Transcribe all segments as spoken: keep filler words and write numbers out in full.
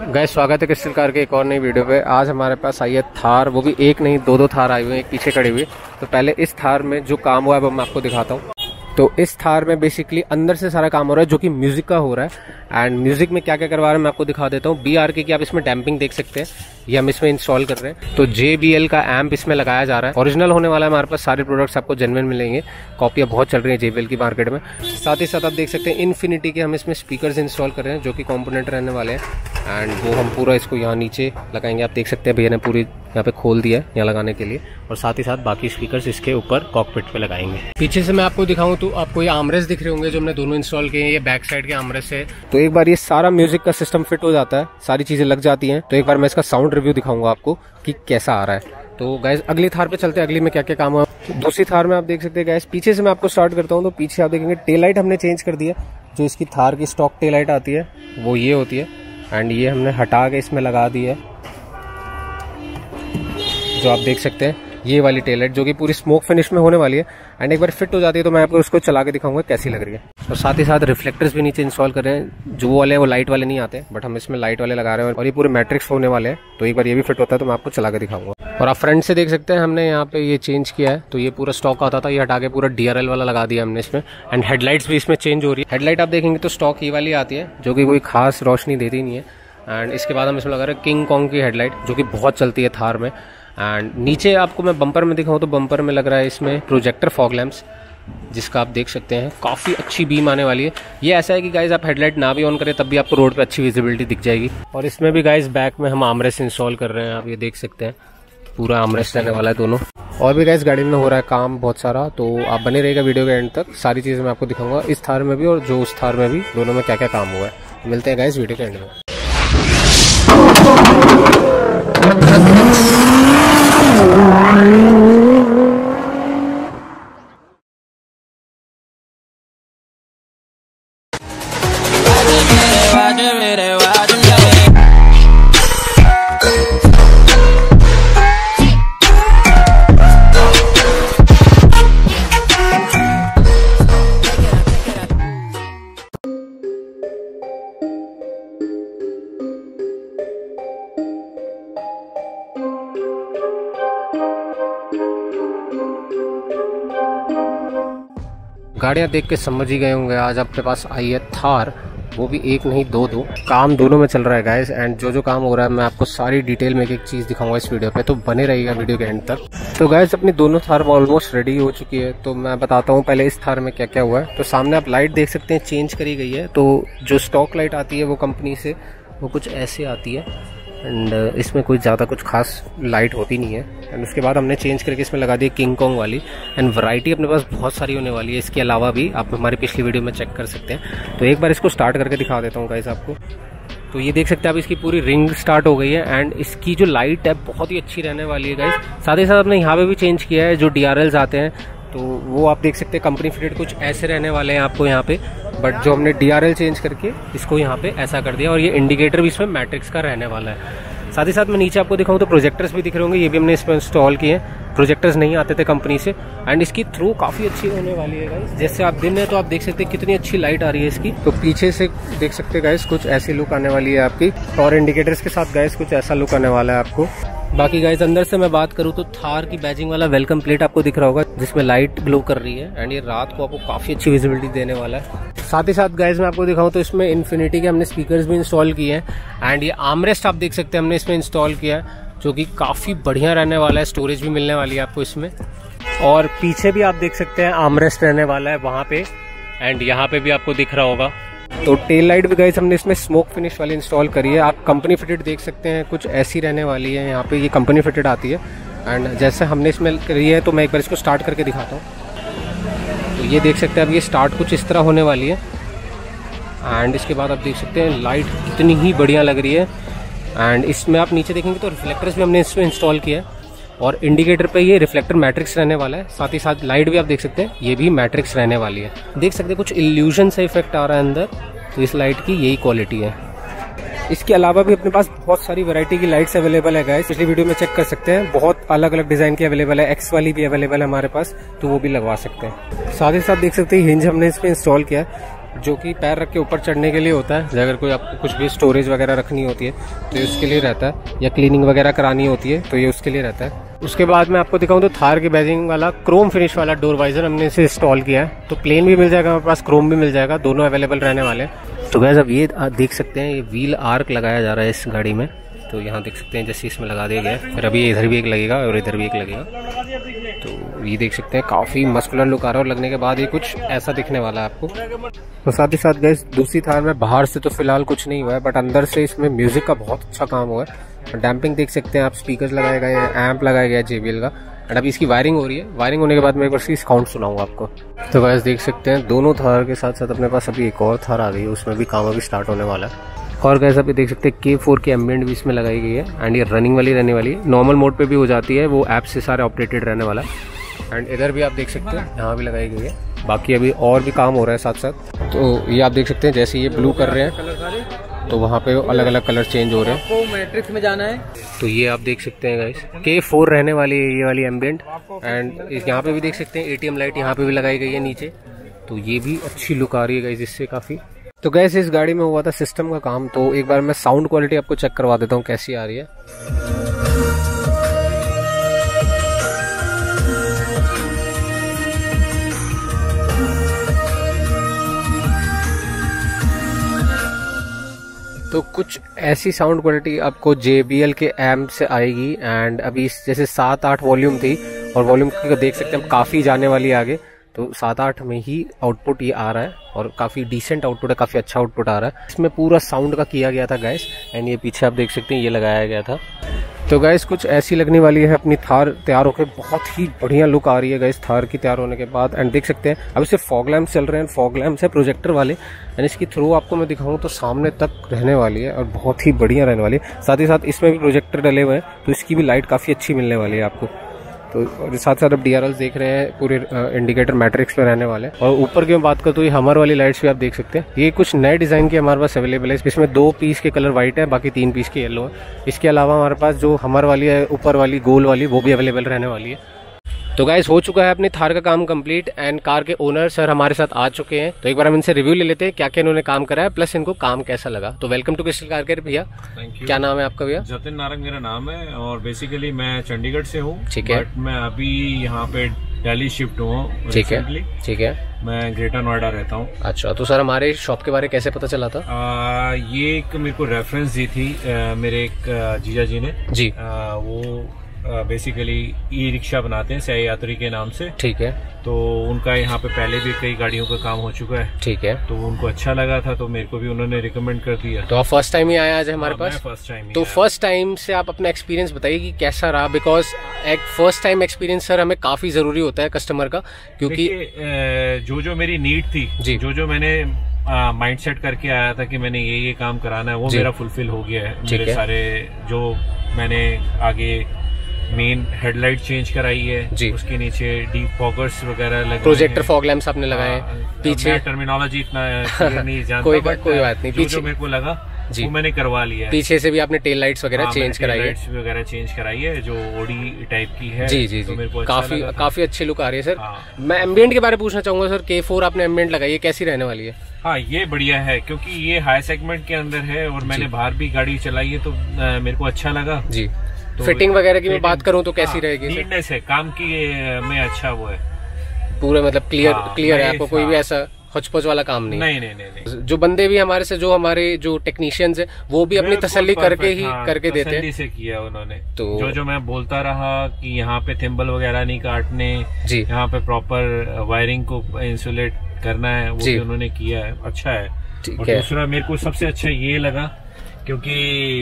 Guys स्वागत है crystal car के एक और नई वीडियो पे। आज हमारे पास आई है थार, वो भी एक नहीं दो दो थार आई हुई है, एक पीछे खड़ी हुई। तो पहले इस थार में जो काम हुआ है वो मैं आपको दिखाता हूँ। तो इस थार में बेसिकली अंदर से सारा काम हो रहा है जो कि म्यूजिक का हो रहा है। एंड म्यूजिक में क्या क्या करवा रहे हैं मैं आपको दिखा देता हूँ। बी आर के की आप इसमें डैम्पिंग देख सकते हैं, ये हम इसमें इंस्टॉल कर रहे हैं। तो जे बी एल का एम्प इसमें लगाया जा रहा है, ओरिजिनल होने वाला है। हमारे पास सारे प्रोडक्ट्स आपको जेन्युइन मिलेंगे, कॉपियाँ बहुत चल रही है जे बी एल की मार्केट में। साथ ही साथ आप देख सकते हैं इन्फिनिटी के हम इसमें स्पीकर्स इंस्टॉल कर रहे हैं जो कि कॉम्पोनेंट रहने वाले हैं। एंड वो हम पूरा इसको यहाँ नीचे लगाएंगे। आप देख सकते हैं भैया ने पूरी यहाँ पे खोल दिया है यहाँ लगाने के लिए, और साथ ही साथ बाकी स्पीकर्स इसके ऊपर कॉकपिट पे लगाएंगे। पीछे से मैं आपको दिखाऊं तो आपको ये आर्मरेस्ट दिख रहे होंगे जो हमने दोनों इंस्टॉल किए हैं, ये बैक साइड के आर्मरेस्ट है। तो एक बार ये सारा म्यूजिक का सिस्टम फिट हो जाता है, सारी चीजें लग जाती हैं, तो एक बार मैं इसका साउंड रिव्यू दिखाऊंगा आपको कि कैसा आ रहा है। तो गाइस अगली थार पे चलते हैं, अगली में क्या क्या काम हुआ। दूसरी थार में आप देख सकते हैं गाइस, पीछे से मैं आपको स्टार्ट करता हूँ। तो पीछे आप देखेंगे टेल लाइट हमने चेंज कर दिया। जो इसकी थार की स्टॉक टेल लाइट आती है वो ये होती है, एंड ये हमने हटा के इसमें लगा दी है। जो आप देख सकते हैं ये वाली टेल लाइट जो कि पूरी स्मोक फिनिश में होने वाली है। एंड एक बार फिट हो जाती है तो मैं आपको उसको चला के दिखाऊंगा कैसी लग रही है। और साथ ही साथ रिफ्लेक्टर्स भी नीचे इंस्टॉल कर रहे हैं, जो वाले हैं वो लाइट वाले नहीं आते, बट हम इसमें लाइट वाले लगा रहे हैं और ये पूरे मैट्रिक्स होने वाले हैं। तो एक बार ये भी फिट होता है तो मैं आपको चला के दिखाऊंगा। और आप फ्रंट से देख सकते हैं हमने यहाँ पे ये चेंज किया है। तो ये पूरा स्टॉक आता था, ये हटा के पूरा डी आर एल वाला लगा दिया हमने इसमें। एंड हेडलाइट्स भी इसमें चेंज हो रही है। हेडलाइट आप देखेंगे तो स्टॉक ये वाली आती है जो कि कोई खास रोशनी देती नहीं है। एंड इसके बाद हम इसमें लगा रहे हैं किंग कॉन्ग की हेडलाइट जो कि बहुत चलती है थार में। एंड नीचे आपको मैं बम्पर में दिखाऊं तो बम्पर में लग रहा है इसमें प्रोजेक्टर फॉग लैंप्स, जिसका आप देख सकते हैं काफ़ी अच्छी बीम आने वाली है। ये ऐसा है कि गाइज आप हेडलाइट ना भी ऑन करें तब भी आपको रोड पे अच्छी विजिबिलिटी दिख जाएगी। और इसमें भी गाइज बैक में हम आर्मरेस्ट इंस्टॉल कर रहे हैं, आप ये देख सकते हैं पूरा आर्मरेस्ट रहने वाला है दोनों। और भी गाइज गाड़ी में हो रहा है काम बहुत सारा, तो आप बने रहेगा वीडियो के एंड तक, सारी चीज़ें मैं आपको दिखाऊंगा इस थार में भी और जो उस थार में भी, दोनों में क्या क्या काम हुआ है। मिलते हैं गाइज वीडियो के एंड में। गाड़ियाँ देख के समझ ही गए होंगे आज आपके पास आई है थार, वो भी एक नहीं दो दो। काम दोनों में चल रहा है गाइस। एंड जो जो काम हो रहा है मैं आपको सारी डिटेल में एक एक चीज़ दिखाऊंगा इस वीडियो पे, तो बने रहिएगा वीडियो के एंड तक। तो गाइस अपनी दोनों थार ऑलमोस्ट रेडी हो चुकी है, तो मैं बताता हूँ पहले इस थार में क्या क्या हुआ है। तो सामने आप लाइट देख सकते हैं चेंज करी गई है। तो जो स्टॉक लाइट आती है वो कंपनी से वो कुछ ऐसे आती है, एंड इसमें कोई ज़्यादा कुछ खास लाइट होती नहीं है। एंड उसके बाद हमने चेंज करके इसमें लगा दी किंग कॉन्ग वाली। एंड वैरायटी अपने पास बहुत सारी होने वाली है, इसके अलावा भी आप हमारी पिछली वीडियो में चेक कर सकते हैं। तो एक बार इसको स्टार्ट करके दिखा देता हूँ गाइस आपको। तो ये देख सकते हैं आप इसकी पूरी रिंग स्टार्ट हो गई है। एंड इसकी जो लाइट है बहुत ही अच्छी रहने वाली है गाइस। साथ ही साथ हमने यहाँ पे भी चेंज किया है, जो डी आर एल्स आते हैं तो वो आप देख सकते हैं कंपनी फिटेड कुछ ऐसे रहने वाले हैं आपको यहाँ पे, बट जो हमने डी आर एल चेंज करके इसको यहाँ पे ऐसा कर दिया। और ये इंडिकेटर भी इसमें मैट्रिक्स का रहने वाला है। साथ ही साथ मैं नीचे आपको दिखाऊं तो प्रोजेक्टर्स भी दिख रहे होंगे, ये भी हमने इसमें इंस्टॉल किए हैं। प्रोजेक्टर्स नहीं आते थे कंपनी से। एंड इसकी थ्रो काफ़ी अच्छी होने वाली है गाइस। जैसे आप दिन है तो आप देख सकते हैं कितनी अच्छी लाइट आ रही है इसकी। तो पीछे से देख सकते हैं गाइस कुछ ऐसी लुक आने वाली है आपकी, और इंडिकेटर्स के साथ गाइस कुछ ऐसा लुक आने वाला है आपको। बाकी गाइस अंदर से मैं बात करूं तो थार की बैजिंग वाला वेलकम प्लेट आपको दिख रहा होगा जिसमें लाइट ग्लो कर रही है। एंड ये रात को आपको काफ़ी अच्छी विजिबिलिटी देने वाला है। साथ ही साथ गाइस मैं आपको दिखाऊं तो इसमें इन्फिनिटी के हमने स्पीकर्स भी इंस्टॉल किए हैं। एंड ये आर्मरेस्ट आप देख सकते हैं हमने इसमें इंस्टॉल किया है जो कि काफ़ी बढ़िया रहने वाला है। स्टोरेज भी मिलने वाली है आपको इसमें। और पीछे भी आप देख सकते हैं आर्मरेस्ट रहने वाला है वहाँ पे। एंड यहाँ पे भी आपको दिख रहा होगा। तो टेल लाइट भी गाइस हमने इसमें स्मोक फिनिश वाली इंस्टॉल करी है। आप कंपनी फिटेड देख सकते हैं कुछ ऐसी रहने वाली है यहाँ पे, ये कंपनी फिटेड आती है। एंड जैसे हमने इसमें करी है तो मैं एक बार इसको स्टार्ट करके दिखाता हूँ। तो ये देख सकते हैं अब ये स्टार्ट कुछ इस तरह होने वाली है। एंड इसके बाद आप देख सकते हैं लाइट कितनी ही बढ़िया लग रही है। एंड इसमें आप नीचे देखेंगे तो रिफ्लेक्टर्स भी हमने इसमें इंस्टॉल किया है, और इंडिकेटर पे ये रिफ्लेक्टर मैट्रिक्स रहने वाला है। साथ ही साथ लाइट भी आप देख सकते हैं ये भी मैट्रिक्स रहने वाली है। देख सकते हैं कुछ इल्यूजन से इफेक्ट आ रहा है अंदर, तो इस लाइट की यही क्वालिटी है। इसके अलावा भी अपने पास बहुत सारी वैरायटी की लाइट्स अवेलेबल है गाइस, पिछली वीडियो में चेक कर सकते हैं। बहुत अलग अलग डिजाइन की अवेलेबल है, एक्स वाली भी अवेलेबल है हमारे पास, तो वो भी लगवा सकते हैं। साथ ही साथ देख सकते हैं हिंज हमने इसमें इंस्टॉल किया है। जो कि पैर रख के ऊपर चढ़ने के लिए होता है। अगर कोई आपको कुछ भी स्टोरेज वगैरह रखनी होती है तो ये उसके लिए रहता है, या क्लीनिंग वगैरह करानी होती है तो ये उसके लिए रहता है। उसके बाद मैं आपको दिखाऊं तो थार के बैजिंग वाला क्रोम फिनिश वाला डोर वाइजर हमने इसे इंस्टॉल किया है। तो प्लेन भी मिल जाएगा हमारे पास, क्रोम भी मिल जाएगा, दोनों अवेलेबल रहने वाले हैं। तो गाइस अब ये देख सकते हैं, ये व्हील आर्क लगाया जा रहा है इस गाड़ी में। तो यहाँ देख सकते हैं जैसे इसमें लगा दिया गया है, फिर अभी इधर भी एक लगेगा और इधर भी एक लगेगा। तो ये देख सकते हैं काफ़ी मस्कुलर लुक आ रहा है, और लगने के बाद ये कुछ ऐसा दिखने वाला है आपको। तो साथ ही साथ गाइस दूसरी थार में बाहर से तो फिलहाल कुछ नहीं हुआ है, बट अंदर से इसमें म्यूजिक का बहुत अच्छा काम हुआ है। डैम्पिंग देख सकते हैं आप, स्पीकर्स लगाए गए हैं, एम्प लगाया गया है जेबीएल का। एंड अभी इसकी वायरिंग हो रही है, वायरिंग होने के बाद मैं एक बार इसकी साउंड सुनाऊंगा आपको। तो गाइस देख सकते हैं दोनों थार के साथ साथ अपने पास अभी एक और थार आ गई है, उसमें भी काम अभी स्टार्ट होने वाला है। और गाइस अभी देख सकते हैं के फोर की एम्बिएंट भी इसमें लगाई गई है, एंड ये रनिंग वाली रहने वाली है, नॉर्मल मोड पे भी हो जाती है, वो ऐप से सारे ऑपरेटेड रहने वाला है। एंड इधर भी आप देख सकते हैं यहाँ भी लगाई गई है, बाकी अभी और भी काम हो रहा है साथ साथ। तो ये आप देख सकते हैं जैसे ये ब्लू कर रहे हैं तो वहाँ पे अलग अलग कलर चेंज हो रहे हैं। आपको मैट्रिक्स में जाना है तो ये आप देख सकते हैं गाइस के फोर रहने वाली है ये वाली एम्बिएंट। एंड यहाँ पे भी देख सकते हैं एटीएम लाइट यहाँ पे भी लगाई गई है नीचे, तो ये भी अच्छी लुक आ रही है गाइस इससे काफ़ी। तो गैस इस गाड़ी में हुआ था सिस्टम का काम, तो एक बार मैं साउंड क्वालिटी आपको चेक करवा देता हूँ कैसी आ रही है। तो कुछ ऐसी साउंड क्वालिटी आपको जे बी एल के एम्प से आएगी। एंड अभी जैसे सात आठ वॉल्यूम थी, और वॉल्यूम देख सकते हैं हम काफ़ी जाने वाली है आगे, तो सात आठ में ही आउटपुट ये आ रहा है, और काफ़ी डिसेंट आउटपुट है, काफ़ी अच्छा आउटपुट आ रहा है। इसमें पूरा साउंड का किया गया था गैस, एंड ये पीछे आप देख सकते हैं ये लगाया गया था। तो गैस कुछ ऐसी लगने वाली है अपनी थार तैयार होकर, बहुत ही बढ़िया लुक आ रही है गैस थार की तैयार होने के बाद। एंड देख सकते हैं अब सिर्फ फॉग लैम्प चल रहे हैं, फॉग लैम्प है प्रोजेक्टर वाले, एंड इसकी थ्रो आपको मैं दिखाऊँ तो सामने तक रहने वाली है और बहुत ही बढ़िया रहने वाली है। साथ ही साथ इसमें भी प्रोजेक्टर डले हुए हैं, तो इसकी भी लाइट काफ़ी अच्छी मिलने वाली है आपको। तो और साथ साथ अब डी आर एल्स देख रहे हैं, पूरे इंडिकेटर मैट्रिक्स पे रहने वाले हैं। और ऊपर की मैं बात करूँ तो ये हमर वाली लाइट्स भी आप देख सकते हैं, ये कुछ नए डिज़ाइन के हमारे पास अवेलेबल है। इसमें दो पीस के कलर वाइट है, बाकी तीन पीस के येलो है। इसके अलावा हमारे पास जो हमर वाली है ऊपर वाली गोल वाली, वो भी अवेलेबल रहने वाली है। तो गाइस हो चुका है अपनी थार का काम कंप्लीट, एंड कार के ओनर सर हमारे साथ आ चुके हैं। तो एक बार हम इनसे रिव्यू ले लेते हैं क्या क्या इन्होंने काम करा है, प्लस इनको काम कैसा लगा। तो welcome to Crystal Car Care भैया। क्या नाम है आपका भैया? जतिन नारंग मेरा नाम है, और बेसिकली मैं चंडीगढ़ से हूँ। ठीक है। बट मैं अभी यहाँ पे दिल्ली शिफ्ट हुआ हूँ। ठीक है, ठीक है। मैं ग्रेटर नोएडा रहता हूँ। अच्छा, तो सर हमारे शॉप के बारे कैसे पता चला था? आ, ये एक मेरे को रेफरेंस दी थी आ, मेरे एक जीजा जी ने जी। आ, वो बेसिकली ई रिक्शा बनाते हैं सह यात्री के नाम से। ठीक है। तो उनका यहाँ पे पहले भी कई गाड़ियों का काम हो चुका है। ठीक है। तो उनको अच्छा लगा था, तो मेरे को भी उन्होंने रिकमेंड कर दिया। तो आप फर्स्ट टाइम ही आए आज हमारे पास? First time. तो फर्स्ट टाइम से आप अपना एक्सपीरियंस बताइए कि कैसा रहा, बिकॉज एक फर्स्ट टाइम एक्सपीरियंस सर हमें काफी जरूरी होता है कस्टमर का, क्योंकि जो जो मेरी नीड थी, जी, जो जो मैंने माइंड सेट करके आया था कि मैंने ये ये काम कराना है, वो मेरा फुलफिल हो गया है। मेरे सारे जो मैंने आगे मेन हेडलाइट चेंज कराई है जी, उसके नीचे डीप फॉगर्स वगैरह लगे, प्रोजेक्टर फॉग लैंप्स आपने लगाए, पीछे टर्मिनोलॉजी इतना नहीं जानता, कोई कोई बात नहीं, पीछे जो मेरे को लगा जी वो मैंने करवा लिया है। पीछे से भी आपने टेल लाइट्स वगैरह चेंज कराई है, लाइट्स वगैरह चेंज कराई है जो ओडी टाइप की है। जी जी जी, तो काफी काफी अच्छी लुक आ रही है सर। मैं एम्बिएंट के बारे में पूछना चाहूंगा सर, के फोर आपने एम्बिएंट लगाई है, कैसी रहने वाली है? हाँ, ये बढ़िया है क्योंकि ये हाई सेगमेंट के अंदर है, और मैंने बाहर भी गाड़ी चलाई है तो मेरे को अच्छा लगा जी। तो फिटिंग वगैरह की मैं बात करूं तो कैसी रहेगी? नीटनेस है काम की में, अच्छा वो है पूरा, मतलब क्लियर क्लियर है, आपको कोई भी ऐसा हचपच वाला काम नहीं? नहीं नहीं नहीं, नहीं। जो बंदे भी हमारे से, जो हमारे जो टेक्नीशियंस है, वो भी अपनी तसल्ली करके ही हाँ, करके देते हैं। तसल्ली से किया उन्होंने। तो जो जो मैं बोलता रहा कि यहाँ पे थिम्बल वगैरह नहीं काटने जी, यहाँ पे प्रॉपर वायरिंग को इंसुलेट करना है, वो भी उन्होंने किया है, अच्छा है। और दूसरा मेरे को सबसे अच्छा ये लगा क्योंकि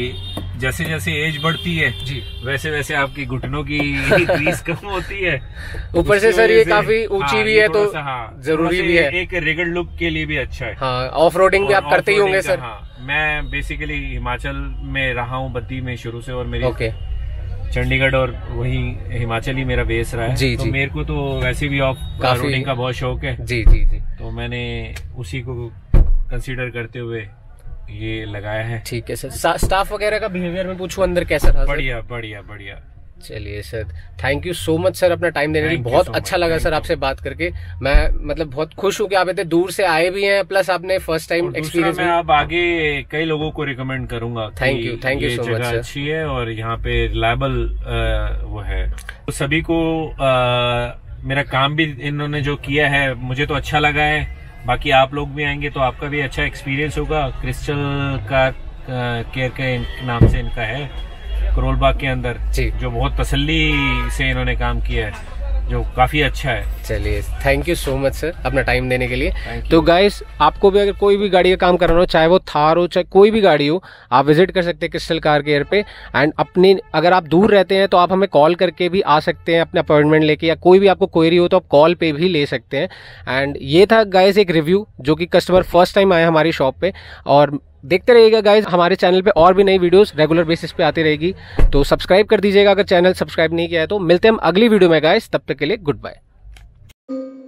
जैसे जैसे एज बढ़ती है जी, वैसे वैसे आपकी घुटनों की ग्रीस कम होती है। ऊपर से सर ये काफी ऊंची हाँ, भी है, तो हाँ, जरूरी भी है, एक रिगड लुक के लिए भी अच्छा है। हाँ, ऑफ रोडिंग भी आप करते ही होंगे सर? हाँ, मैं बेसिकली हिमाचल में रहा हूँ बद्दी में शुरू से, और मेरी ओके चंडीगढ़ और वही हिमाचल ही मेरा बेस रहा है जी, तो जी। मेरे को तो वैसे भी ऑफ रोडिंग का बहुत शौक है जी जी जी, तो मैंने उसी को कंसीडर करते हुए ये लगाया है। ठीक है सर। स्टाफ वगैरह का बिहेवियर में पूछूं अंदर कैसा था? बढ़िया बढ़िया बढ़िया, चलिए sir, thank you so much sir अपना टाइम देने के लिए। बहुत अच्छा लगा सर आपसे बात करके। मैं मतलब बहुत खुश हूँ कि आप इतने दूर से आए भी हैं, प्लस आपने फर्स्ट टाइम एक्सपीरियंस। मैं आप आगे कई लोगों को रिकमेंड करूंगा। Thank you, thank you so much sir. अच्छी है और यहाँ पे रिलायबल वो है, तो सभी को आ, मेरा काम भी इन्होंने जो किया है मुझे तो अच्छा लगा है। बाकी आप लोग भी आएंगे तो आपका भी अच्छा एक्सपीरियंस होगा। क्रिस्टल का केयर के नाम से इनका है करोल बाग के अंदर जी, जो बहुत तसल्ली से इन्होंने काम किया है, जो काफी अच्छा है। चलिए, thank you so much sir अपना टाइम देने के लिए। तो गाइस, आपको भी अगर कोई भी गाड़ी का काम कराना हो, चाहे वो थार हो चाहे कोई भी गाड़ी हो, आप विजिट कर सकते हैं क्रिस्टल कार केयर पे। एंड अपनी अगर आप दूर रहते हैं तो आप हमें कॉल करके भी आ सकते हैं अपना अपॉइंटमेंट लेके, या कोई भी आपको क्वेरी हो तो आप कॉल पे भी ले सकते हैं। एंड ये था गाइस एक रिव्यू जो कि कस्टमर फर्स्ट टाइम आए हमारी शॉप पे। और देखते रहिएगा गाइज, हमारे चैनल पे और भी नई वीडियोस रेगुलर बेसिस पे आती रहेगी, तो सब्सक्राइब कर दीजिएगा अगर चैनल सब्सक्राइब नहीं किया है तो। मिलते हैं हम अगली वीडियो में गाइज, तब तक के लिए गुड बाय।